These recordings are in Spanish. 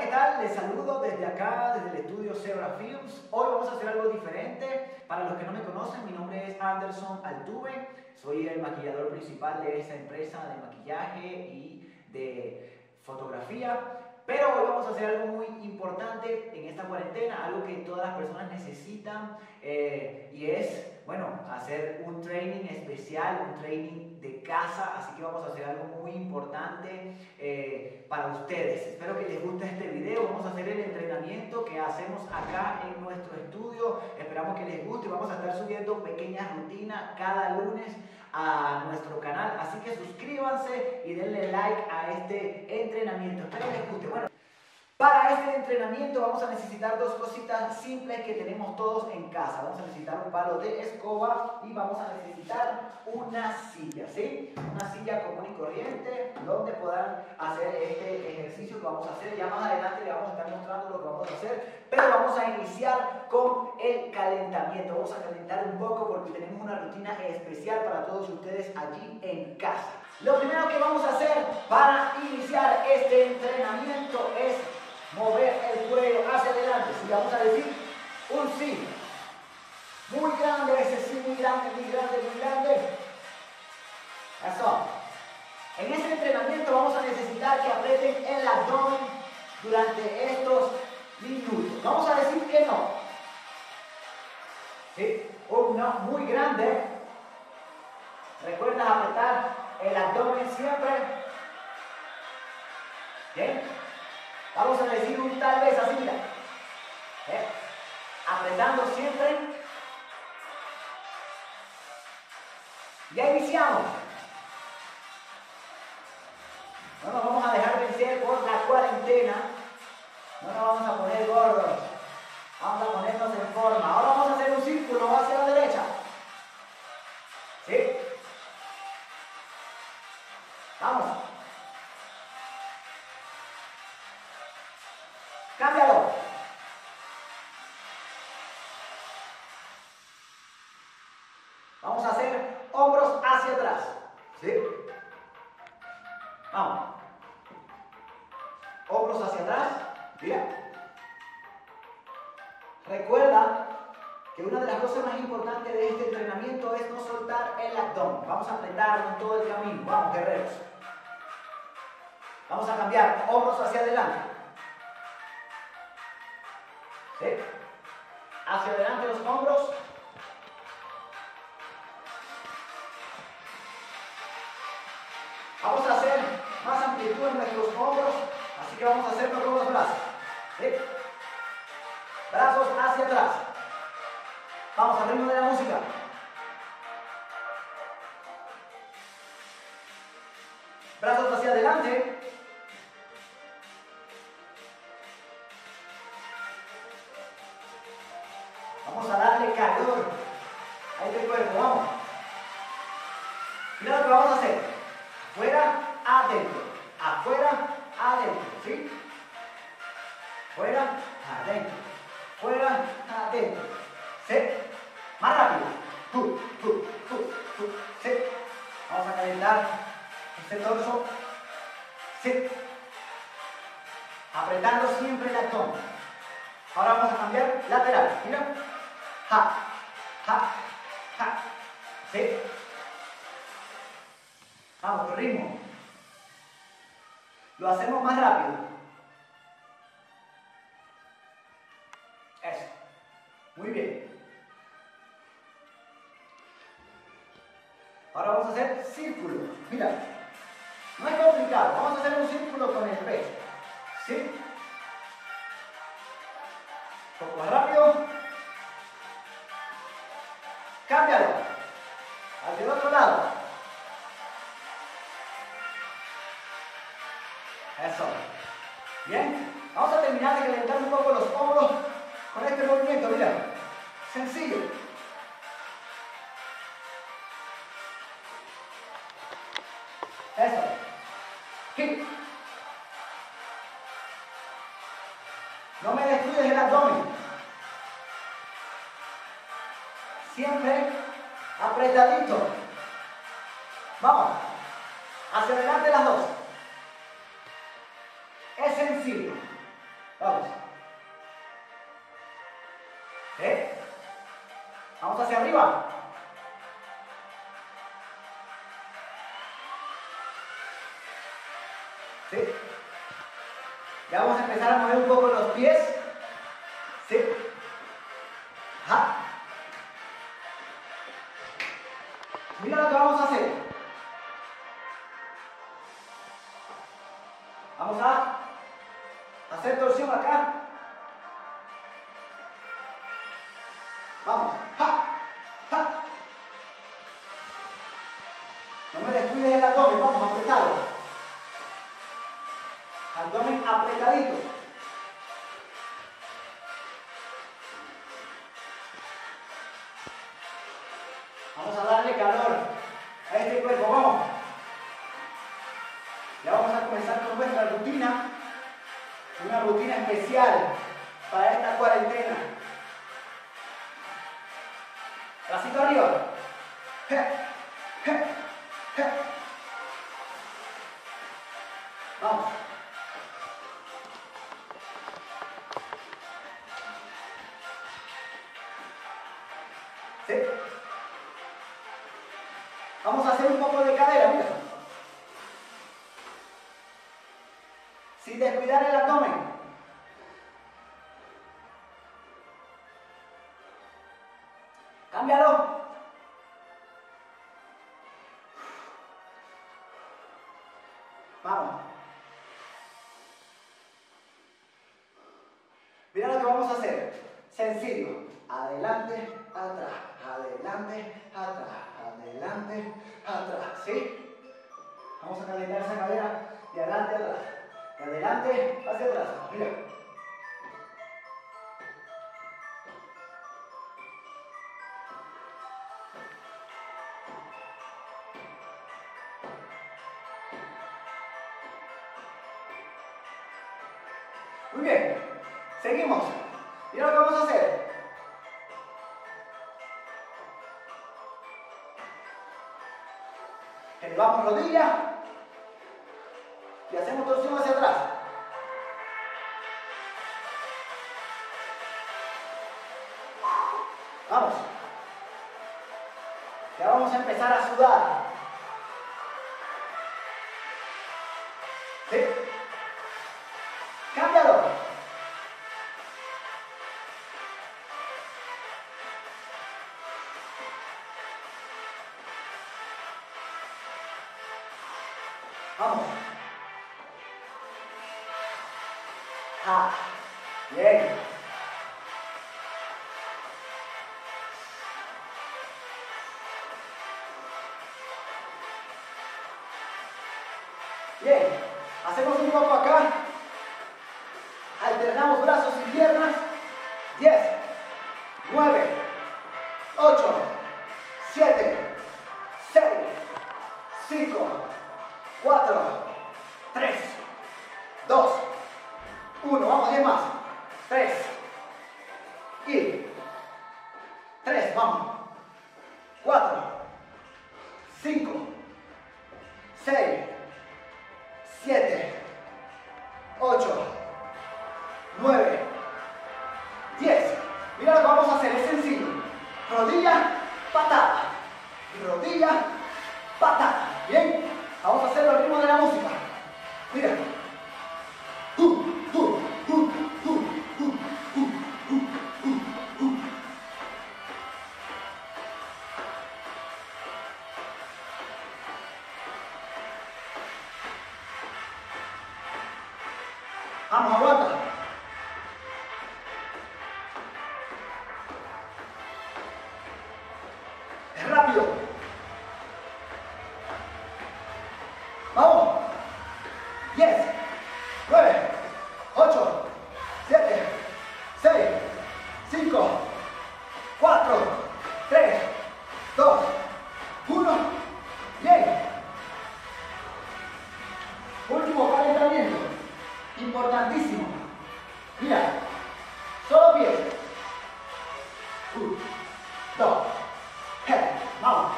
tal? Les saludo desde acá, desde el estudio Zebra Films. Hoy vamos a hacer algo diferente. Para los que no me conocen, mi nombre es Anderson Altuve. Soy el maquillador principal de esta empresa de maquillaje y de fotografía. Pero hoy vamos a hacer algo muy importante en esta cuarentena, algo que todas las personas necesitan y es, bueno, hacer un training especial, un training de casa. Así que vamos a hacer algo muy importante para ustedes. Espero que les guste este video. Vamos a hacer el entrenamiento que hacemos acá en nuestro estudio. Esperamos que les guste. Vamos a estar subiendo pequeñas rutinas cada lunes a nuestro canal, así que suscríbanse y denle like a este entrenamiento. Espero que les guste. Bueno, para este entrenamiento vamos a necesitar dos cositas simples que tenemos todos en casa. Vamos a necesitar un palo de escoba y vamos a necesitar una silla, ¿sí? Una silla común y corriente donde puedan hacer este ejercicio que vamos a hacer. Ya más adelante les vamos a estar mostrando lo que vamos a hacer, pero vamos a iniciar con el calentamiento. Vamos a calentar un poco porque tenemos una rutina especial para todos ustedes allí en casa. Lo primero que vamos a hacer para iniciar este entrenamiento es mover el cuello hacia adelante. Si vamos a decir un sí muy grande, ese sí muy grande, muy grande, muy grande. Eso. En este entrenamiento vamos a necesitar que aprieten el abdomen durante estos minutos. Vamos a decir que no. ¿Sí? Un no muy grande. Recuerda apretar el abdomen siempre. ¿Bien? Vamos a decir un tal vez así, mira. Apretando siempre. Ya iniciamos. No nos vamos a dejar vencer por la cuarentena. No nos vamos a poner gordos. Vamos a ponernos en forma. Ahora vamos a hacer un círculo hacia la derecha. ¿Sí? Vamos. Cámbialo. Vamos a hacer hombros hacia atrás. ¿Sí? Vamos. Hombros hacia atrás. Mira. Recuerda que una de las cosas más importantes de este entrenamiento es no soltar el abdomen. Vamos a apretarlo en todo el camino. Vamos, guerreros. Vamos a cambiar hombros hacia adelante. ¿Sí? Hacia adelante los hombros. Vamos a hacer más amplitud en nuestros hombros, así que vamos a hacerlo con los brazos. ¿Sí? Brazos hacia atrás. Vamos al ritmo de la música. Brazos hacia adelante. Vamos a darle calor a este cuerpo, vamos. Mira lo que vamos a hacer. Fuera, adentro. Afuera, adentro. ¿Sí? Fuera, adentro. Fuera, adentro. ¿Sí? Más rápido. ¿Sí? Vamos a calentar este torso. ¿Sí? Apretando siempre el abdomen. Ahora vamos a cambiar lateral. Mira. Ja, ja, ja. ¿Sí? Vamos, con ritmo. Lo hacemos más rápido. Eso. Muy bien. Ahora vamos a hacer círculo. Mira. No es complicado. Vamos a hacer un círculo con el pecho. ¿Sí? Un poco más rápido. Cámbialo. Hacia el otro lado. Eso. Bien. Vamos a terminar de calentar un poco los hombros con este movimiento. Mira. Sencillo. Eso. Kick. No me descuides el abdomen. Siempre apretadito. Vamos. Hacia adelante las dos. Es sencillo. Vamos hacia arriba. ¿Sí? Ya vamos a empezar a mover un poco los pies. ¿Sí? Ajá. Mira lo que vamos a hacer. Vamos a hacer torsión acá. Vamos. ¡Ja! ¡Ja! No me descuides el abdomen. Vamos a apretarlo. Abdomen apretadito. Vamos a darle calor a este cuerpo. Vamos. Ya vamos a comenzar con nuestra rutina. Una rutina especial para esta cuarentena. Bracito arriba. Je, je, je. Vamos. ¿Sí? Vamos a hacer un poco de cadera, mira. Sin descuidar el abdomen. Cámbialo. Vamos. Mira lo que vamos a hacer. Sencillo. Adelante, atrás. Adelante, atrás. Adelante, atrás. ¿Sí? Vamos a calentar esa cadera de adelante, atrás. De adelante hacia atrás. Mira. Muy bien. Seguimos. Mira lo que vamos a hacer. Elevamos rodilla y hacemos torsión hacia atrás. Vamos. Ya vamos a empezar a sudar. ¿Sí? Cámbialo. Vamos. Ah, bien. Bien. Hacemos un poco acá. Alternamos brazos y piernas. 10, 9, 8, 7, 6, 5, 4, 3, 2, 1. Vamos, 10 más. 3 y 3. Vamos. 4, 5, 6, 7, 8, 9, 10. Mira lo que vamos a hacer. Es sencillo. Rodilla, patada. Rodilla, patada. Bien. Vamos a hacerlo al ritmo de la música. Mira. Vamos, aguanta. Es rápido. Vamos. 10, 9, 8, 7, 6, 5, 4, 3, 2, 1. Bien. Último calentamiento. Importantísimo. Mira. Solo pies. 1, 2. Vamos.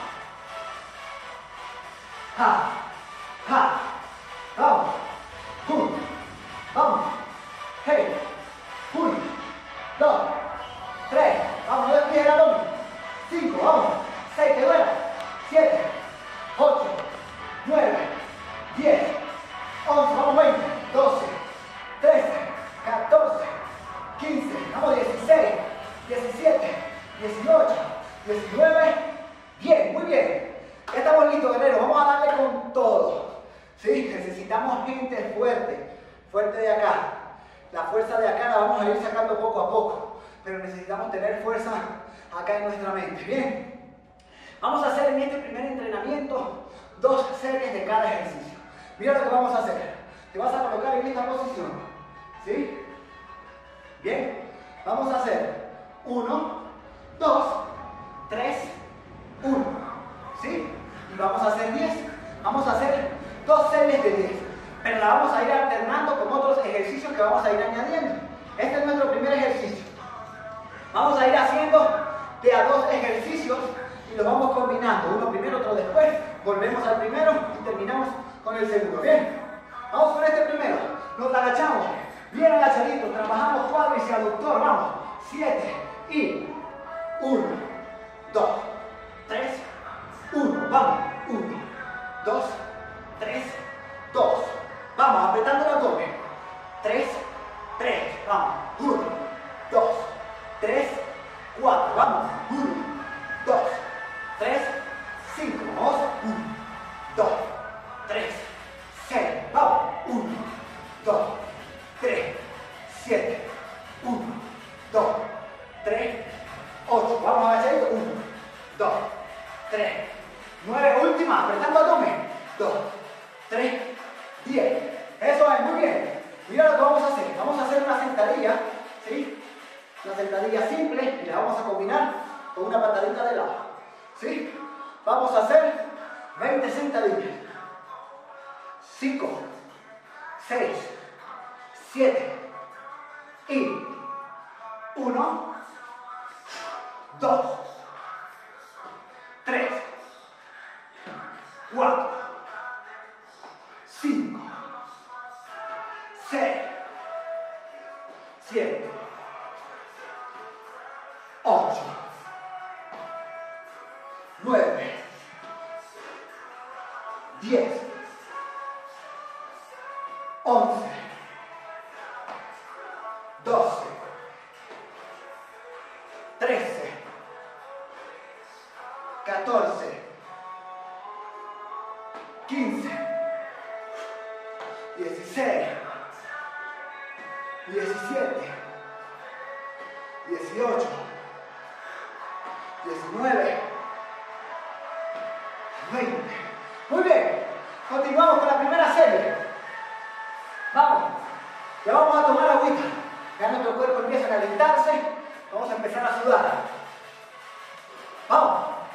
Ja. Ja. Vamos. Vamos. Hey. 1, 2, 3. Vamos, no despliegue el abdomen. La fuerza de acá la vamos a ir sacando poco a poco, pero necesitamos tener fuerza acá en nuestra mente. Bien, vamos a hacer en este primer entrenamiento 2 series de cada ejercicio. Mira lo que vamos a hacer. Te vas a colocar en esta posición, ¿sí? Bien, vamos a hacer 1, 2, 3, 1, ¿sí? Y vamos a hacer 10. Vamos a hacer 2 series de 10, pero la vamos a ir alternando con otros ejercicios que vamos a ir añadiendo. Este es nuestro primer ejercicio. Vamos a ir haciendo de a 2 ejercicios y los vamos combinando, uno primero, otro después. Volvemos al primero y terminamos con el segundo. Bien, vamos con este primero. Nos agachamos, bien agachaditos, trabajamos cuádriceps y aductor. Vamos, 7 y 1, 2, 3, 1. Vamos, 1, 2, 3, 2. Vamos, apretando el abdomen. 3, 3. Vamos, 1, 2, 3, 4. Vamos, 1, 2, 3, 5. Vamos, 1, 2, 3, 6. Vamos, 1, 2, 3, 7, 1, 2, 3, 8. Vamos a hacer 1, 2, 3, 9. Última, apretando abdomen. 2, 3, 10. Eso es, muy bien. Mira lo que vamos a hacer. Vamos a hacer una sentadilla, ¿sí? Una sentadilla simple y la vamos a combinar con una patadita de lado, ¿sí? Vamos a hacer 20 sentadillas. 5, 6, 7 y 1, 2, 3, 4, 5, 6, 7, 8, 9, 10, 11, 12, 13, 14, 15, 16, 17, 18, 19, 20. Muy bien, continuamos con la primera serie. Vamos, ya vamos a tomar agüita. Ya nuestro cuerpo empieza a calentarse. Vamos a empezar a sudar. Vamos.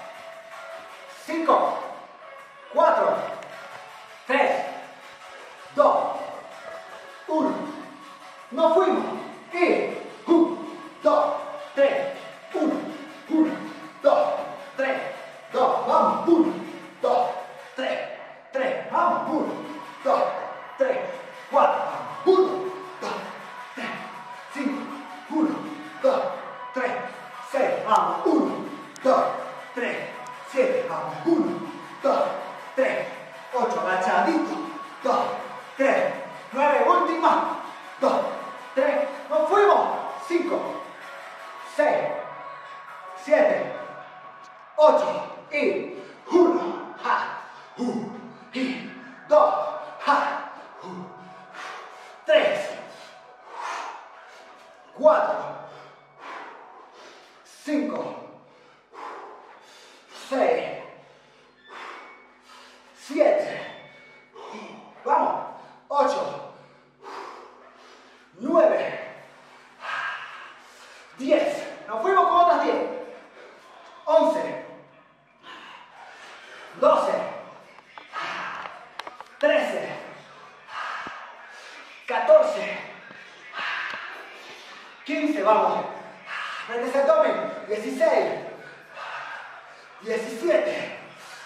5, 4, 3, 2, 1. Nos fuimos. Y 1, 2, 3, 1, 1, 2, 3, 2. Vamos. 1, 2, 3, 3. Vamos. 1, 2, 3, 4. 1, 2, 3, 5, 1, 2, 3, 6. Vamos. 1, 2, 3, 7. Vamos. 1, 2, 3, 8. Agachadito. 2, 3, 9. Última. 2, 3. Nos fuimos. 5, 6, 7, 8 y 1. Ja. Y 2. Ja. 3, 4, 5, 6, 7, vamos, 8, 9, 10. Nos fuimos con otras 10. 11, 12, 13, 14, 15, vamos. Frente ese abdomen. 16, 17.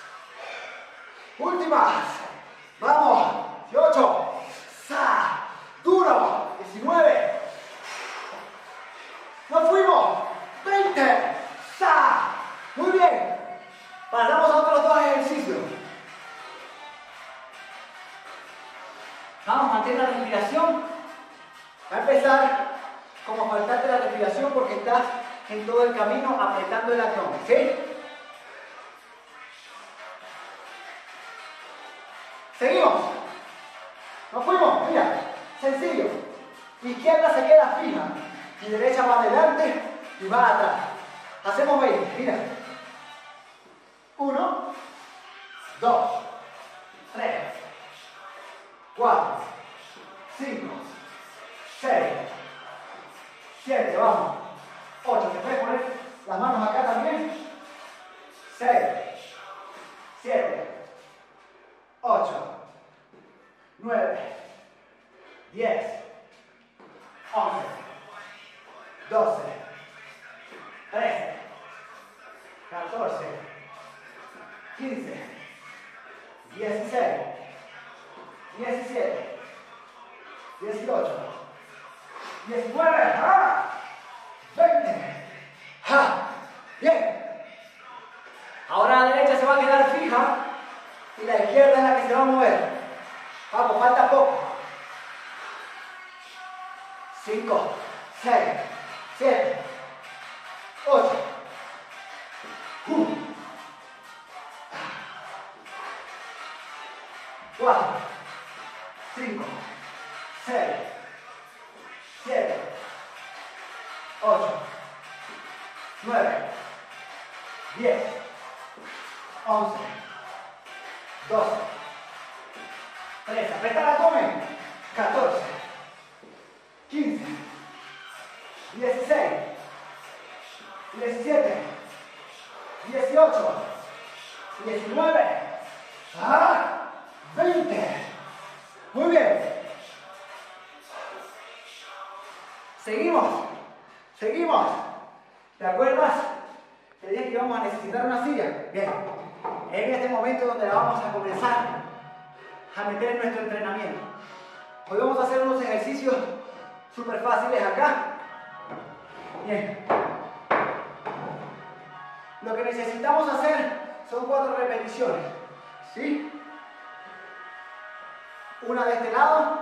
Últimas. Vamos. 18. Sa. Duro. 19. Nos fuimos. 20. Sa. Muy bien. Pasamos a otros 2 ejercicios. Vamos, mantén la respiración. Va a empezar como faltarte la respiración porque estás en todo el camino apretando el abdomen, ¿sí? Seguimos. Nos fuimos, mira, sencillo. Izquierda se queda fija y derecha va adelante y va atrás. Hacemos 20, mira. 1, 2, 3, 4, 5, 6, 7, vamos. 8, ¿te puedes poner las manos acá también? 6, 7, 8, 9, 10, 11, 12, 13, 14, 15, 16, 17, 18, 19, ¡ah! 20. ¡Ja! Bien. Ahora la derecha se va a quedar fija y la izquierda es la que se va a mover. Vamos, falta poco. 5, 6, 7, 8, 4, 5, 6, 7, 8, 9, 10, 11, 12, 13, aprieta el abdomen, 14, 15, 16, 17, 18, 19, 20. Muy bien. Seguimos. Seguimos. ¿Te acuerdas? Te dije que íbamos a necesitar una silla. Bien. En este momento donde la vamos a comenzar a meter en nuestro entrenamiento. Hoy vamos a hacer unos ejercicios súper fáciles acá. Bien. Lo que necesitamos hacer son 4 repeticiones. ¿Sí? Una de este lado,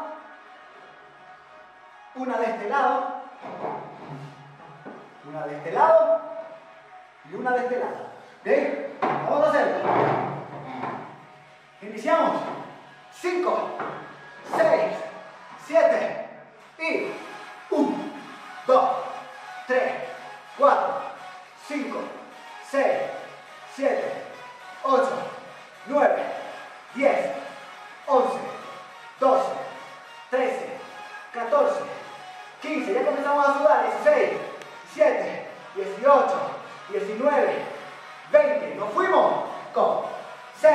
una de este lado, una de este lado y una de este lado. ¿Bien? Vamos a hacerlo. Iniciamos. 5, 6, 7 y 1, 2, 3, 4, 5, 6, 7, 8, 9, 10, 11, 12, 13, 14, 15, ya comenzamos a sudar, 16, 17, 18, 19, 20, nos fuimos con 6,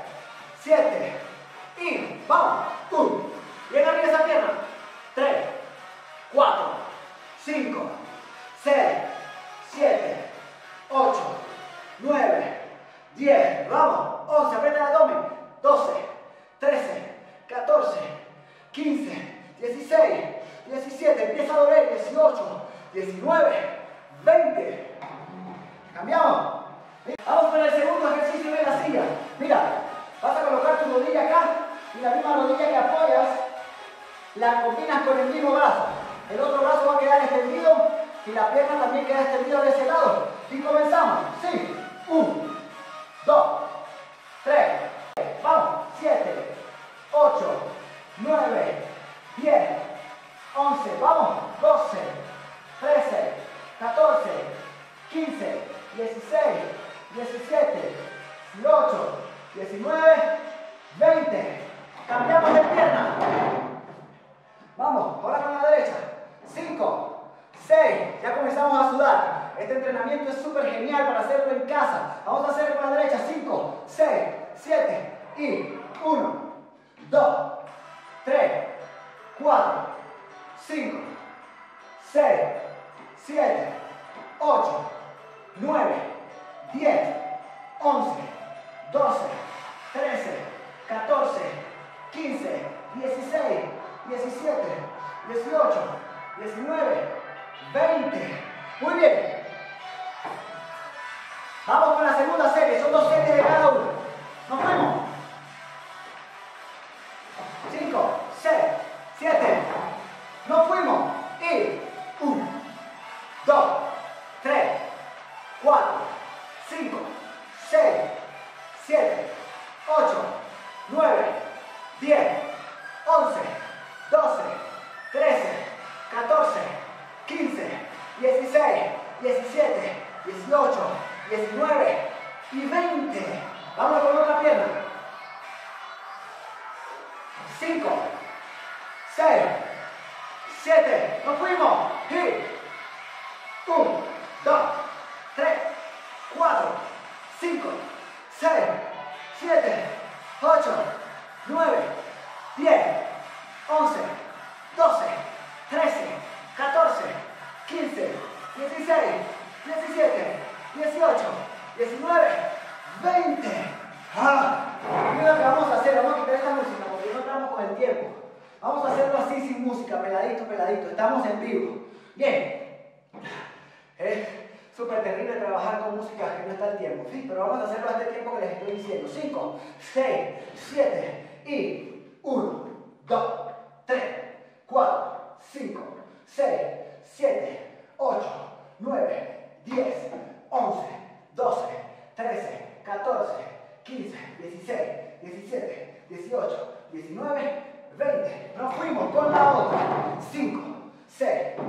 7 y vamos, 1, bien arriba esa pierna, 3, 4, 5, 6, 7, 8, 9, 10, vamos, 11, aprieta el abdomen, 12, 13, 14, 15, 16, 17, empieza a doler, 18, 19, 20. ¿Cambiamos? Vamos con el segundo ejercicio de la silla. Mira, vas a colocar tu rodilla acá y la misma rodilla que apoyas la combinas con el mismo brazo. El otro brazo va a quedar extendido y la pierna también queda extendida de ese lado. Y comenzamos. Sí. 1, 2, 3, vamos. 7, 8, 9, 10, 11, vamos. 12, 13, 14, 15, 16, 17, 18, 19, 20. Cambiamos de pierna. Vamos, ahora con la derecha. 5, 6, ya comenzamos a sudar. Este entrenamiento es súper genial para hacerlo en casa. Vamos a hacer con la derecha. 5, 6, 7 y 1, 2, 3, 4, 5, 6, 7, 8, 9, 10, 11, 12, 13, 14, 15, 16, 17, 18, 19, 20. Muy bien. Vamos con la segunda serie. Son 2 series de cada uno. Nos fuimos. 5, 6, 7. Nos fuimos. Y 1, 2, 3, 4, 5, 6, 7, 8, 9, 10, 11, 12, 13, 19 y 20. Vamos con otra pierna. 5, 6, 7, nos fuimos. Y 1, 2, 3, 4, 5, 6, 7, 8, 9, 10, 11, 12, 13, 14, 15, 16, 17, 18, 19, 20. Mira lo que vamos a hacer, vamos a quitar esta música porque no estamos con el tiempo. Vamos a hacerlo así sin música, peladito, peladito. Estamos en vivo. Bien. Es súper terrible trabajar con música que no está el tiempo, ¿sí? Pero vamos a hacerlo a este tiempo que les estoy diciendo. 5, 6, 7 y 1, 2, 3, 4, 5, 6, 7, 8, 9, 10, 11, 12, 13, 14, 15, 16, 17, 18, 19, 20. Nos fuimos con la otra. 5, 6,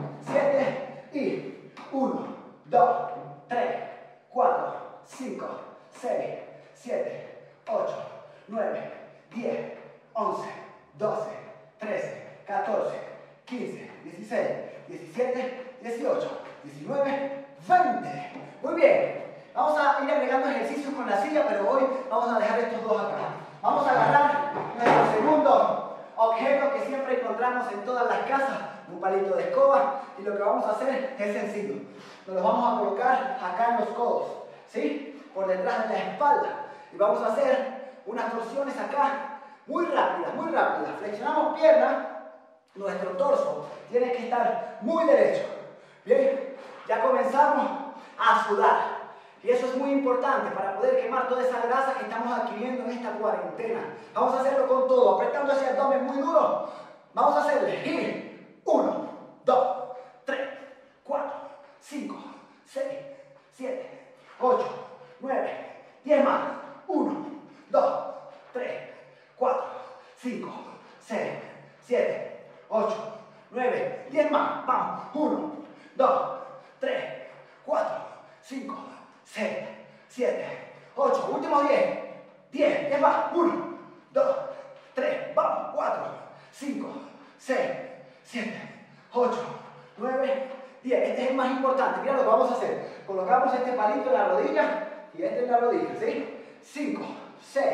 7 y 1, 2, 3, 4, 5, 6, 7, 8, 9, 10, 11, 12, 13, 14, 15, 16, 17, 18, 19, 20. Muy bien. Vamos a ir agregando ejercicios con la silla, pero hoy vamos a dejar estos dos acá. Vamos a agarrar nuestro segundo objeto que siempre encontramos en todas las casas, un palito de escoba, y lo que vamos a hacer es sencillo. Nos lo vamos a colocar acá en los codos, ¿sí? Por detrás de la espalda. Y vamos a hacer unas torsiones acá muy rápidas, muy rápidas. Flexionamos pierna, nuestro torso tiene que estar muy derecho. Bien, ya comenzamos a sudar. Y eso es muy importante para poder quemar toda esa grasa que estamos adquiriendo en esta cuarentena. Vamos a hacerlo con todo, apretando ese abdomen muy duro. Vamos a hacerle. Y 1, 2, 3, 4, 5, 6, 7, 8, 9, 10 más. 1, 2, 3, 4, 5, 6, 7, 8, 9, 10 más. Vamos. 1, 2, 3, 4, 5, 6, 7, 8, últimos 10, 10 más, 1, 2, 3, vamos, 4, 5, 6, 7, 8, 9, 10. Este es el más importante. Mira lo que vamos a hacer. Colocamos este palito en la rodilla y este en la rodilla, ¿sí? 5, 6,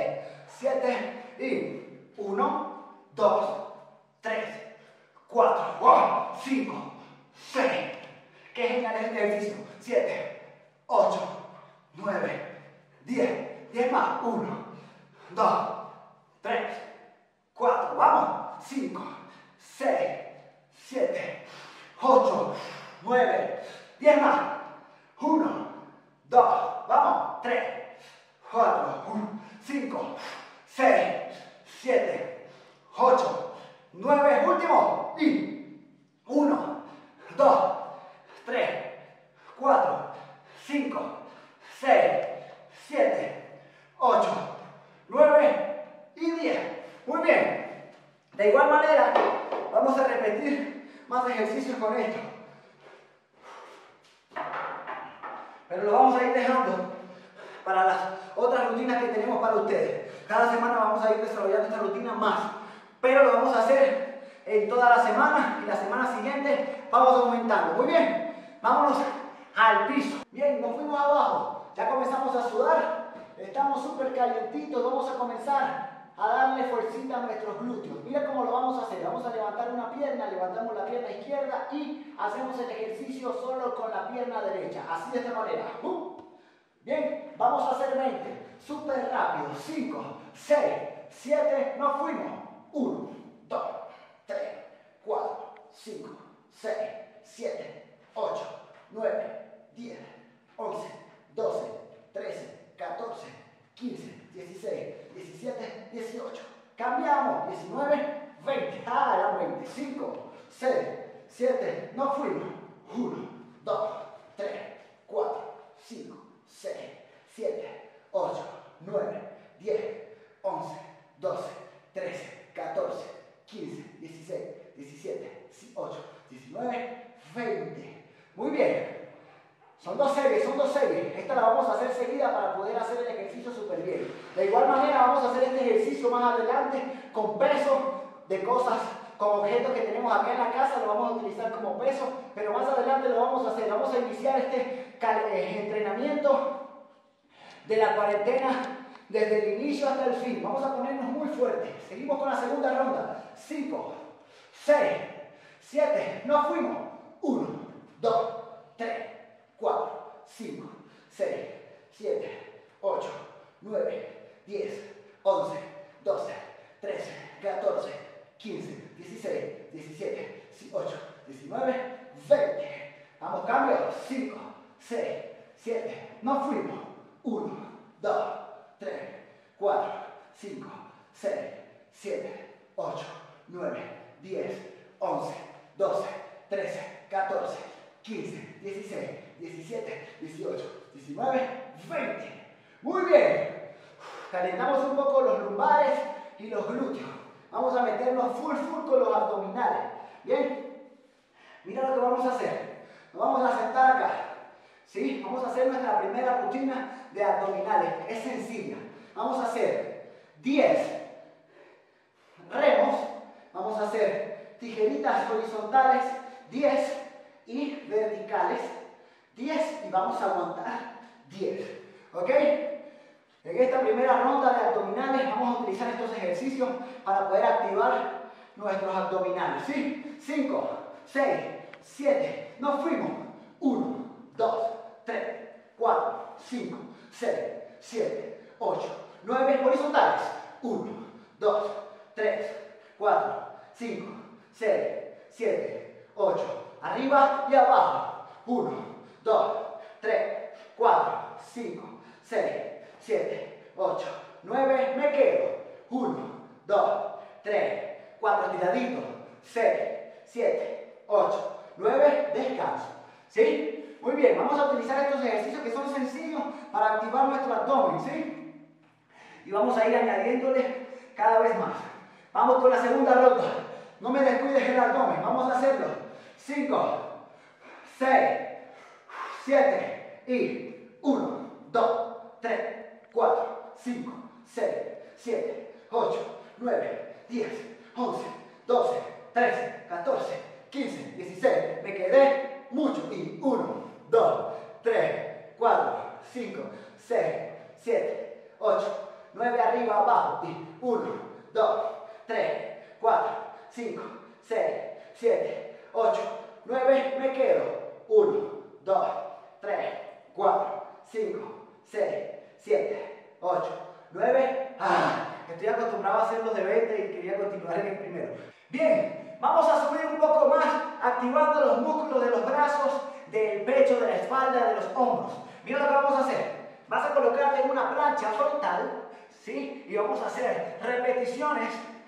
7 y 1, 2, 3, 4, 5, 6. Qué genial es este ejercicio. 7, 8, 9, 10. 10 más. 1, 2, 3, 4. Vamos. 5, 6, 7, 8, 9, 10 más. 1, 2, vamos. 3, 4, 5, 6, 7, 8, 9. Último. Y 1, 2, 3, 4, 5, 6, 7, 8, 9 y 10. Muy bien. De igual manera, vamos a repetir más ejercicios con esto. Pero lo vamos a ir dejando para las otras rutinas que tenemos para ustedes. Cada semana vamos a ir desarrollando esta rutina más. Pero lo vamos a hacer en toda la semana y la semana siguiente vamos aumentando. Muy bien. Vámonos al piso. Bien, nos fuimos abajo. Ya comenzamos a sudar. Estamos súper calientitos. Vamos a comenzar a darle fuercita a nuestros glúteos. Mira cómo lo vamos a hacer. Vamos a levantar una pierna, levantamos la pierna izquierda y hacemos el ejercicio solo con la pierna derecha. Así de esta manera. Bien, vamos a hacer 20. Súper rápido. 5, 6, 7. Nos fuimos. 1, 2, 3, 4, 5, 6, 7, 8, 9, 10, 11, 12, 13, 14, 15, 16, 17, 18. Cambiamos. 19, 20. Eran 25, 6, 7. Nos fuimos. 1, 2, 3, 4, 5, 6, 7, 8, 9, 10, 11, 12, 13, 14, 15, 16, 17, 18, 19, 20. Muy bien. Son dos series, son dos series. Esta la vamos a hacer seguida para poder hacer el ejercicio súper bien. De igual manera vamos a hacer este ejercicio más adelante con peso de cosas, con objetos que tenemos acá en la casa, lo vamos a utilizar como peso, pero más adelante lo vamos a hacer. Vamos a iniciar este entrenamiento de la cuarentena desde el inicio hasta el fin. Vamos a ponernos muy fuertes. Seguimos con la segunda ronda. 5, 6, 7, nos fuimos. 1, 2, 3, 4, 5, 6, 7, 8, 9, 10, 11, 12, 13, 14, 15, 16, 17, 18, 19, 20. Vamos, cambio. 5, 6, 7, nos fuimos. 1, 2, 3, 4, 5, 6, 7, 8, 9, 10, 11, 12, 13, 14, 15, 16, 17, 18, 19, 20. Muy bien. Calentamos un poco los lumbares y los glúteos. Vamos a meternos full con los abdominales. Bien. Mira lo que vamos a hacer. Nos vamos a sentar acá. ¿Sí? Vamos a hacer nuestra primera rutina de abdominales. Es sencilla. Vamos a hacer 10 remos. Vamos a hacer tijeritas horizontales 10 y verticales 10 y vamos a aguantar 10. ¿Ok? En esta primera ronda de abdominales vamos a utilizar estos ejercicios para poder activar nuestros abdominales. ¿Sí? 5, 6, 7, nos fuimos. 1, 2, 3, 4, 5, 6, 7, 8, 9, horizontales. 1, 2, 3, 4, 5, 6, 7, 8. Arriba y abajo. 1, 2, 3, 4, 5, 6, 7, 8, 9. Me quedo. 1, 2, 3, 4. Tiradito. 6, 7, 8, 9. Descanso. ¿Sí? Muy bien. Vamos a utilizar estos ejercicios que son sencillos para activar nuestro abdomen. ¿Sí? Y vamos a ir añadiéndole cada vez más. Vamos con la segunda ronda. No me descuides el abdomen. Vamos a hacerlo. 5, 6, 7 y 1, 2, 3, 4, 5, 6, 7, 8, 9, 10, 11, 12, 13, 14, 15, 16. Me quedé mucho. Y 1, 2, 3, 4, 5, 6, 7, 8, 9. Arriba, abajo. Y 1, 2, 3, 4, 5, 6, 7, 8, 9. Me quedo. 1, 2, 3, 4, 5, 6, 7, 8, 9. Estoy acostumbrado a hacer los de 20 y quería continuar en el primero. Bien, vamos a subir un poco más, activando los músculos de los brazos, del pecho, de la espalda, de los hombros. Mira lo que vamos a hacer. Vas a colocarte en una plancha frontal, ¿sí? Y vamos a hacer repeticiones,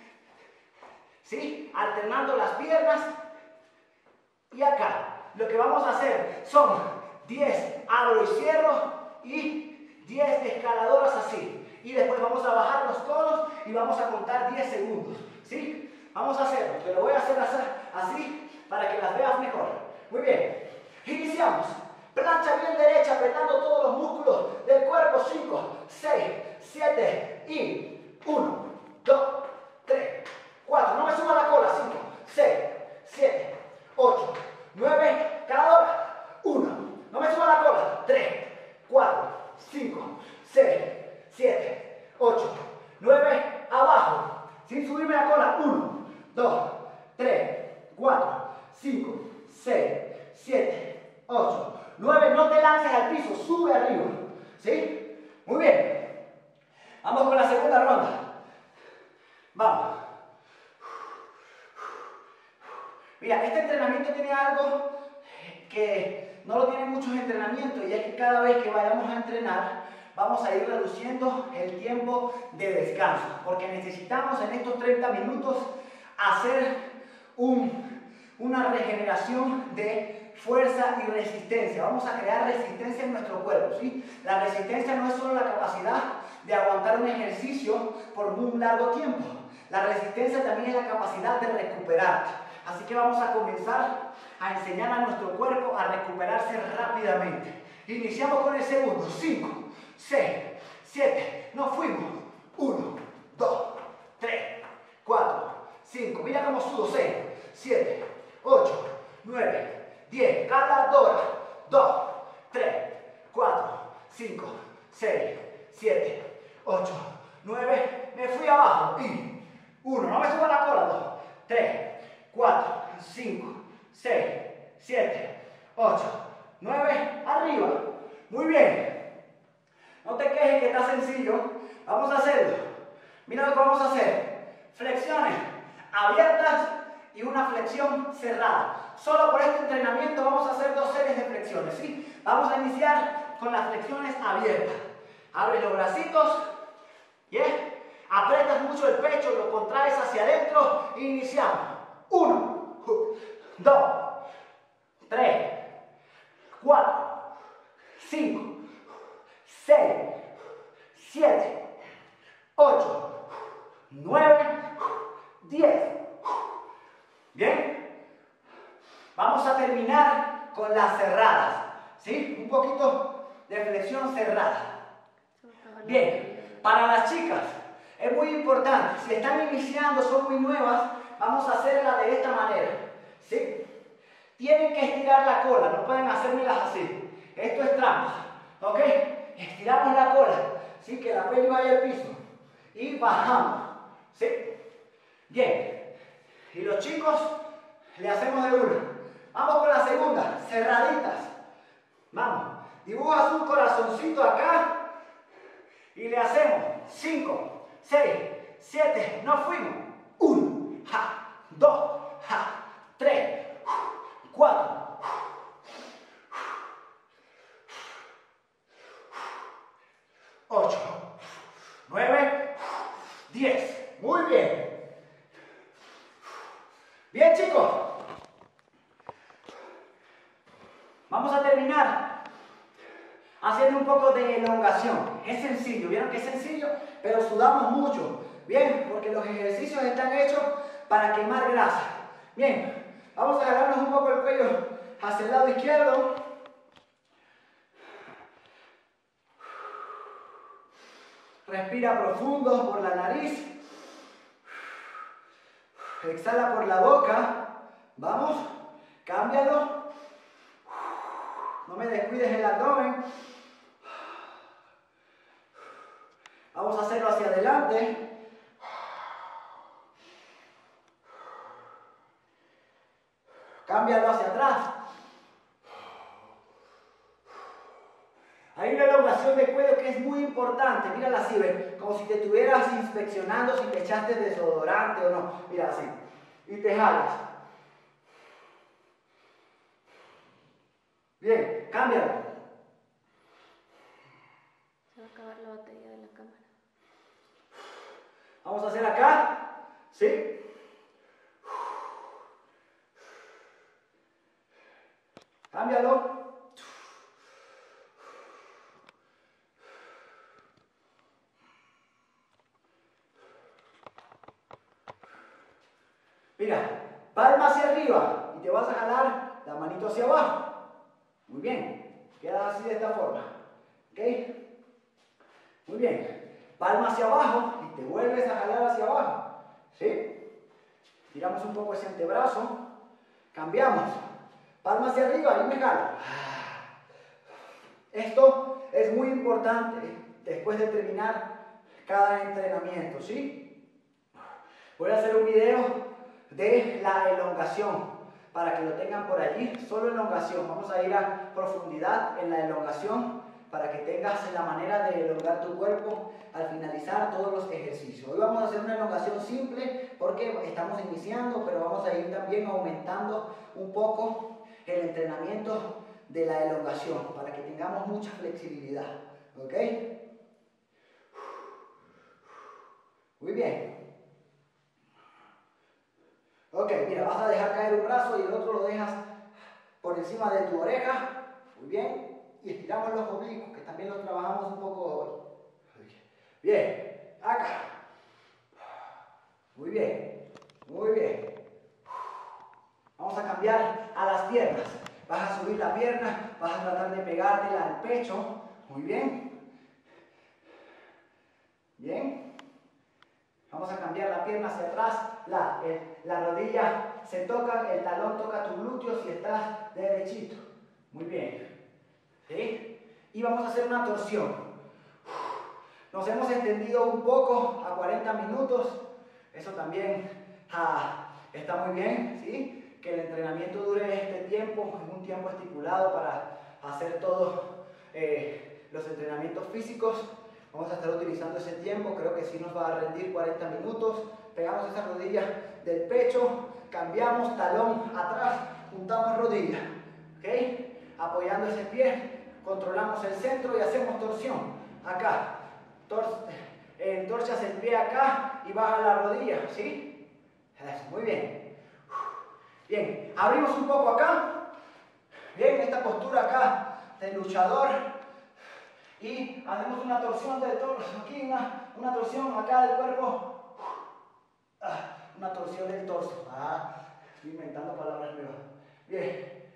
¿sí? Alternando las piernas y acá. Lo que vamos a hacer son 10 abro y cierro y 10 escaladoras así. Y después vamos a bajar los codos y vamos a contar 10 segundos. ¿Sí? Vamos a hacerlo. Te lo voy a hacer así para que las veas mejor. Muy bien. Iniciamos. Plancha bien derecha, apretando todos los músculos del cuerpo. 5, 6, 7 y 1, 2, 3, 4. No me suba la cola. 5, 6, 7, 8, 9. Cada hora. 1. No me suba la cola. 3, 4, 5, 6, 7, 8, 9. Abajo. Sin subirme la cola. 1, 2, 3, 4, 5, 6, 7, 8, 9. No te lances al piso. Sube arriba. ¿Sí? Muy bien. Vamos con la segunda ronda. Vamos. Mira, este entrenamiento tiene algo que no lo tienen muchos entrenamientos, y es que cada vez que vayamos a entrenar vamos a ir reduciendo el tiempo de descanso, porque necesitamos en estos 30 minutos hacer una regeneración de fuerza y resistencia. Vamos a crear resistencia en nuestro cuerpo, ¿sí? La resistencia no es solo la capacidad de aguantar un ejercicio por un largo tiempo. La resistencia también es la capacidad de recuperar. Así que vamos a comenzar a enseñar a nuestro cuerpo a recuperarse rápidamente. Iniciamos con el segundo. 5, 6, 7. Nos fuimos. 1, 2, 3, 4, 5. Mira cómo sudo. 6, 7, 8, 9, 10. Caladora. 2, 3, 4, 5, 6, 7, 8, 9. Me fui abajo. Y 1. No me subo a la cola. 2, 3, 4, 5, 6, 7, 8, 9. Arriba. Muy bien. No te quejes que está sencillo. Vamos a hacerlo. Mira lo que vamos a hacer. Flexiones abiertas y una flexión cerrada. Solo por este entrenamiento vamos a hacer 2 series de flexiones, ¿sí? Vamos a iniciar con las flexiones abiertas. Abres los bracitos. ¿Yeah? Aprietas mucho el pecho, lo contraes hacia adentro e iniciamos. 1, 2, 3, 4, 5, 6, 7, 8, 9, 10. ¿Bien? Vamos a terminar con las cerradas. ¿Sí? Un poquito de flexión cerrada. Bien, para las chicas es muy importante. Si están iniciando, son muy nuevas, vamos a hacerla de esta manera. ¿Sí? Tienen que estirar la cola, no pueden hacérmelas así. Esto es trampa. ¿Ok? Estiramos la cola, ¿sí? Que la pelvis vaya al piso. Y bajamos. ¿Sí? Bien. Y los chicos le hacemos de una. Vamos con la segunda, cerraditas. Vamos. Dibujas un corazoncito acá y le hacemos 5, 6, 7. Nos fuimos. 1, 2, 3, 4, 8, 9, 10. Muy bien. Bien, chicos. Vamos a terminar haciendo un poco de elongación. Es sencillo, vieron que es sencillo, pero sudamos mucho. Bien, porque los ejercicios están hechos para quemar grasa. Bien, vamos a jalarnos un poco el cuello hacia el lado izquierdo. Respira profundo por la nariz. Exhala por la boca. Vamos, cámbialo. No me descuides el abdomen. Vamos a hacerlo hacia adelante. Cámbialo hacia atrás. Hay una elongación de cuello que es muy importante. Mírala así, ven, como si te estuvieras inspeccionando si te echaste desodorante o no. Mira así. Y te jalas. Bien, cámbialo. Se va a acabar la batería de la cámara. Vamos a hacer acá. ¿Sí? Cámbialo. Mira, palma hacia arriba y te vas a jalar la manito hacia abajo. Muy bien, quedas así de esta forma. ¿Ok? Muy bien. Palma hacia abajo y te vuelves a jalar hacia abajo. ¿Sí? Tiramos un poco ese antebrazo. Cambiamos. Palma hacia arriba y me jalo. Esto es muy importante después de terminar cada entrenamiento. ¿Sí? Voy a hacer un video de la elongación para que lo tengan por allí. Solo elongación. Vamos a ir a profundidad en la elongación para que tengas la manera de elongar tu cuerpo al finalizar todos los ejercicios. Hoy vamos a hacer una elongación simple porque estamos iniciando, pero vamos a ir también aumentando un poco el entrenamiento de la elongación para que tengamos mucha flexibilidad. ¿Ok? Muy bien. Ok, mira, vas a dejar caer un brazo y el otro lo dejas por encima de tu oreja. Muy bien. Y estiramos los oblicuos, que también los trabajamos un poco hoy. Bien, acá. Muy bien, muy bien. Vamos a cambiar a las piernas. Vas a subir la pierna, vas a tratar de pegártela al pecho. Muy bien. Bien. Vamos a cambiar la pierna hacia atrás. La rodilla se toca, el talón toca tus glúteos y estás derechito. Muy bien. ¿Sí? Y vamos a hacer una torsión. Nos hemos extendido un poco a 40 minutos. Eso también está muy bien, ¿sí? Que el entrenamiento dure este tiempo, en un tiempo estipulado para hacer todos los entrenamientos físicos. Vamos a estar utilizando ese tiempo, creo que sí nos va a rendir 40 minutos. Pegamos esa rodilla del pecho, cambiamos talón atrás, juntamos rodilla, ¿ok? Apoyando ese pie, controlamos el centro y hacemos torsión. Acá, torchas el pie acá y baja la rodilla, ¿sí? Eso, muy bien. Bien, abrimos un poco acá. Bien, esta postura acá de luchador. Y hacemos una torsión del torso, aquí una torsión acá del cuerpo. Una torsión del torso. Estoy inventando palabras nuevas. Bien.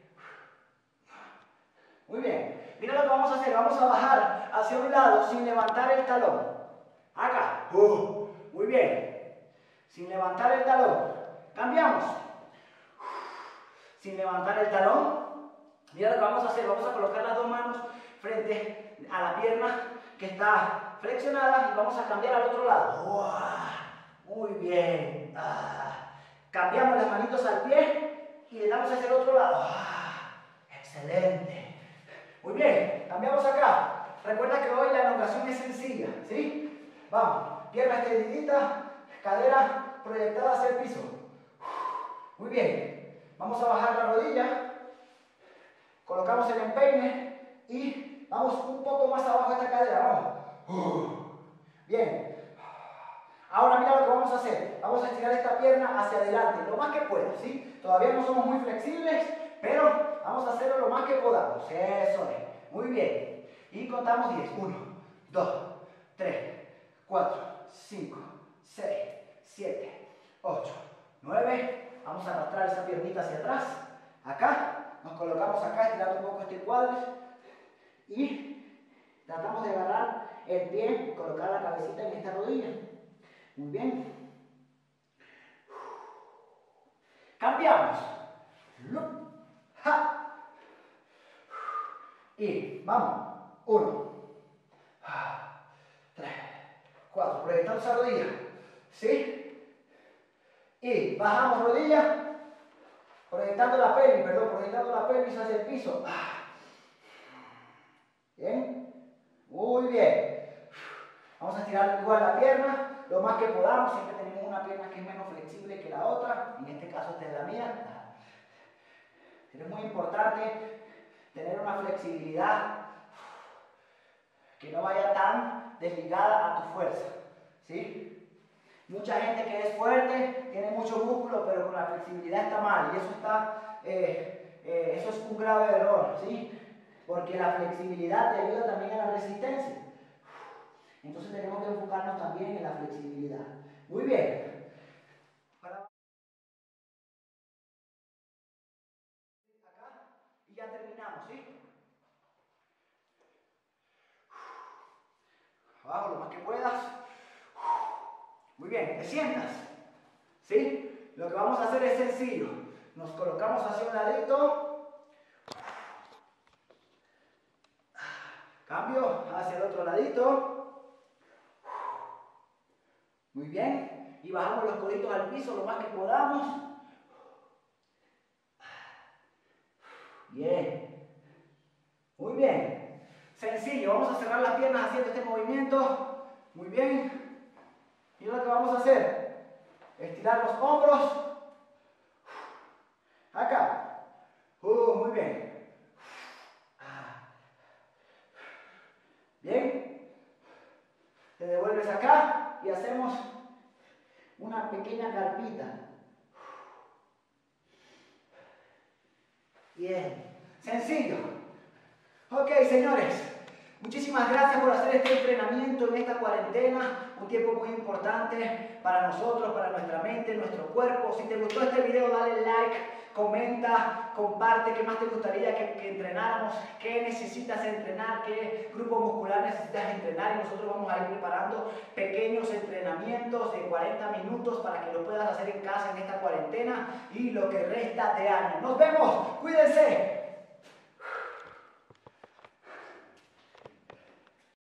Muy bien. Mira lo que vamos a hacer. Vamos a bajar hacia un lado sin levantar el talón. Acá. Muy bien. Sin levantar el talón. Cambiamos. Sin levantar el talón. Mira lo que vamos a hacer. Vamos a colocar las dos manos frente a la pierna que está flexionada y vamos a cambiar al otro lado. Muy bien. Cambiamos las manitos al pie y le damos hacia el otro lado. Excelente. Muy bien, cambiamos acá. Recuerda que hoy la elongación es sencilla, ¿sí? Vamos, pierna extendidita, cadera proyectada hacia el piso. Muy bien, vamos a bajar la rodilla, colocamos el empeine y vamos un poco más abajo esta cadera, vamos. Bien. Ahora mira lo que vamos a hacer. Vamos a estirar esta pierna hacia adelante, lo más que pueda, ¿sí? Todavía no somos muy flexibles, pero vamos a hacerlo lo más que podamos. Eso es. Muy bien. Y contamos 10. 1, 2, 3, 4, 5, 6, 7, 8, 9. Vamos a arrastrar esa piernita hacia atrás. Acá. Nos colocamos acá, estirando un poco este cuádriceps. Y tratamos de agarrar el pie y colocar la cabecita en esta rodilla. Muy bien. Cambiamos. Y vamos. 1, 3, 4. Proyectamos esa rodilla. ¿Sí? Y bajamos rodilla. Proyectando la pelvis hacia el piso. Bien. Muy bien. Vamos a estirar igual la pierna lo más que podamos. Siempre tenemos una pierna que es menos flexible que la otra. En este caso esta es la mía. Es muy importante tener una flexibilidad que no vaya tan desligada a tu fuerza, ¿sí? Mucha gente que es fuerte tiene mucho músculo, pero con la flexibilidad está mal, y eso es un grave error, ¿sí? Porque la flexibilidad te ayuda también a la resistencia. Entonces tenemos que enfocarnos también en la flexibilidad. Muy bien. Acá y ya terminamos, ¿sí? Abajo lo más que puedas. Muy bien, te sientas, ¿sí? Lo que vamos a hacer es sencillo. Nos colocamos hacia un ladito. Cambio hacia el otro ladito. Muy bien. Y bajamos los coditos al piso lo más que podamos. Bien. Muy bien. Sencillo. Vamos a cerrar las piernas haciendo este movimiento. Muy bien. Y lo que vamos a hacer, estirar los hombros. Acá. Muy bien. Bien. Te devuelves acá y hacemos una pequeña carpita. Bien. Sencillo. Ok, señores. Muchísimas gracias por hacer este entrenamiento en esta cuarentena, un tiempo muy importante para nosotros, para nuestra mente, nuestro cuerpo. Si te gustó este video, dale like, comenta, comparte qué más te gustaría que entrenáramos, qué necesitas entrenar, qué grupo muscular necesitas entrenar, y nosotros vamos a ir preparando pequeños entrenamientos de 40 minutos para que lo puedas hacer en casa en esta cuarentena y lo que resta de año. Nos vemos, cuídense.